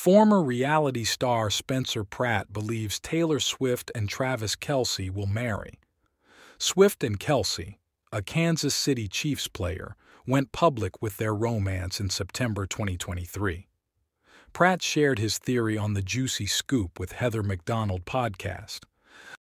Former reality star Spencer Pratt believes Taylor Swift and Travis Kelce will marry. Swift and Kelce, a Kansas City Chiefs player, went public with their romance in September 2023. Pratt shared his theory on the Juicy Scoop with Heather McDonald podcast.